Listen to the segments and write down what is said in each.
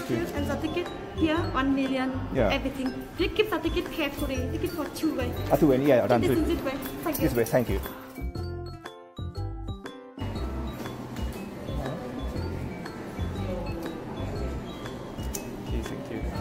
shoes and the ticket here 1 million. Yeah. Everything. Please keep the ticket carefully. Ticket for 2 way. Two way, yeah, done. This way. Thank you. This way, thank you. Okay, thank you.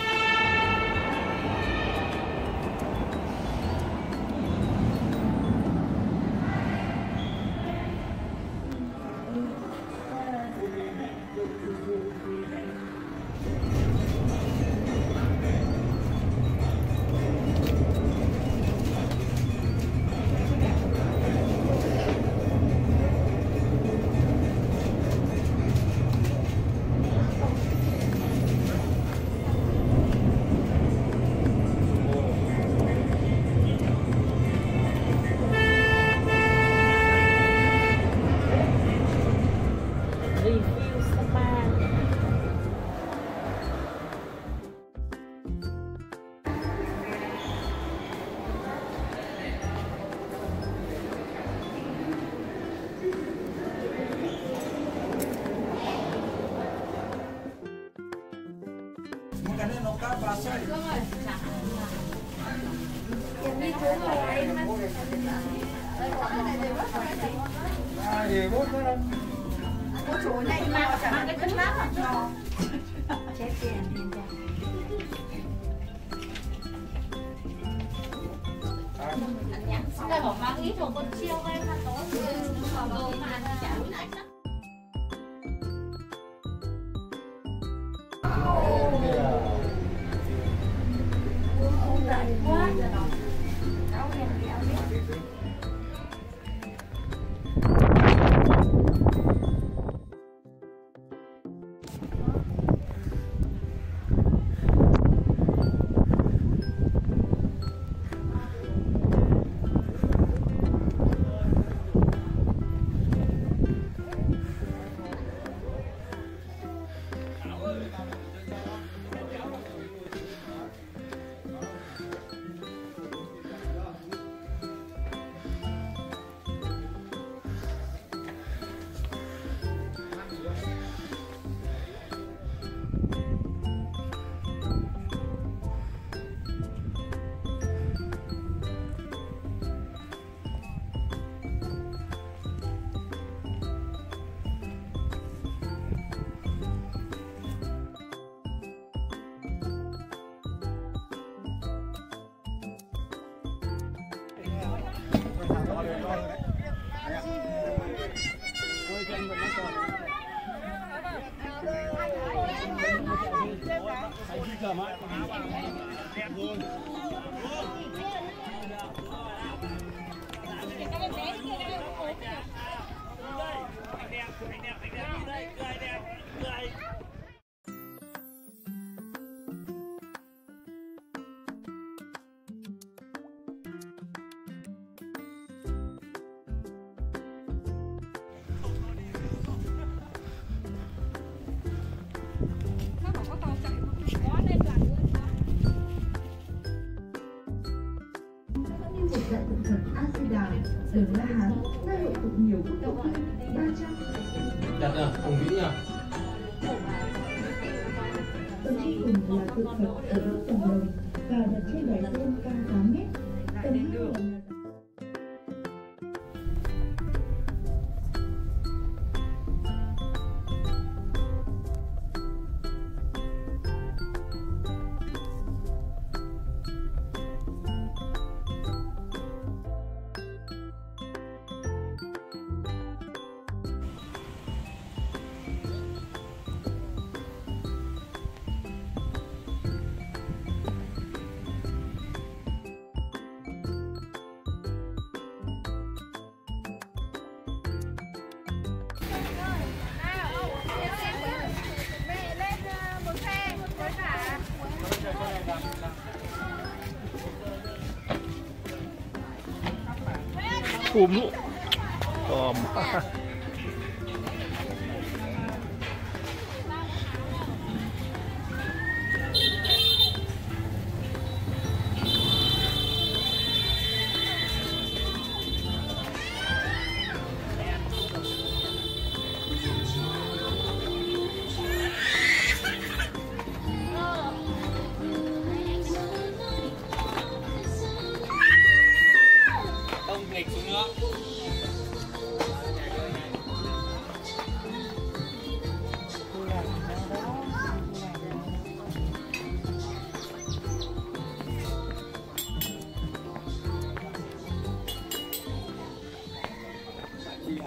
Cái này nấu cá ba xoay. Thì bố có chỗ này mà cả cái cân lát à? Chết tiền tiền ra. Đây bỏ mang ít của con chiêu em mà tối rồi mà ăn chả biết anh đó. Đại tượng thần A-di-đà, đền La Hán, nơi hội tụ nhiều quốc độ hơn 300. Đặt à, Hồng Vĩ à? Tầng trên cùng là tượng Phật ở giữa tầng đồng và đặt trên đài sen cao 8 mét. Tầng 2 là Cùm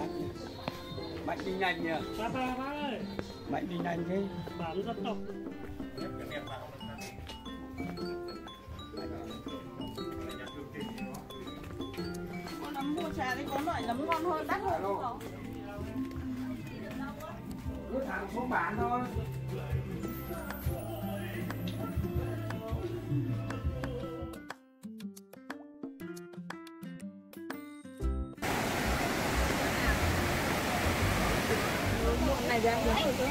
Mạnh đi nhanh nhỉ. Bác ơi. Mạnh đi nhanh thế. Bản dân tộc. Có nấm mua trà đấy, có loại nấm ngon hơn, đắt hơn không? Cứ thẳng xuống bán thôi. Này ra được rồi chứ.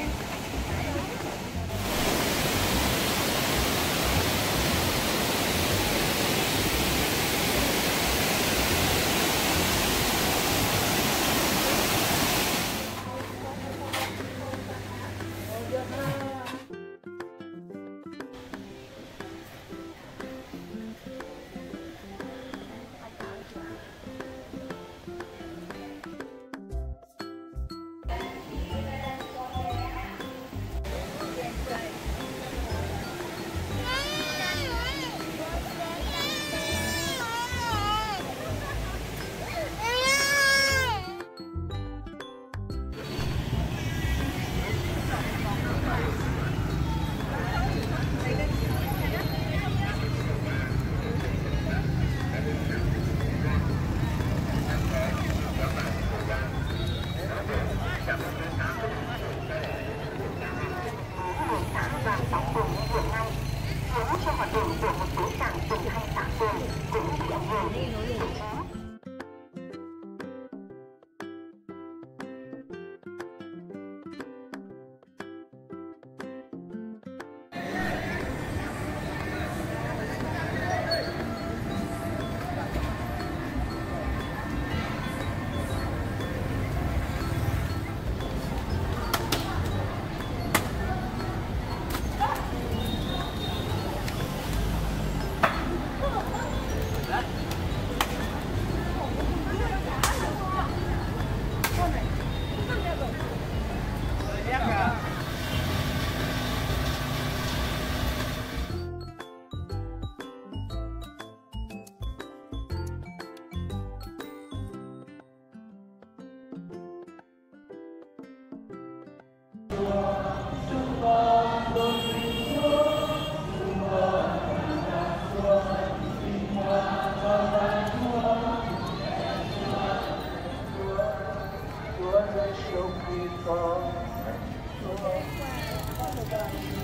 Chúa